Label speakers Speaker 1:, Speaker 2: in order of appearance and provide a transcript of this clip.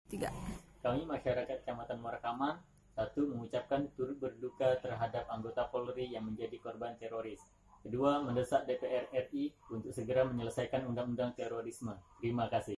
Speaker 1: Tiga.
Speaker 2: Kami masyarakat Kecamatan Muarakaman, satu, mengucapkan turut berduka terhadap anggota Polri yang menjadi korban teroris. Kedua, mendesak DPR RI untuk segera menyelesaikan undang-undang terorisme. Terima kasih.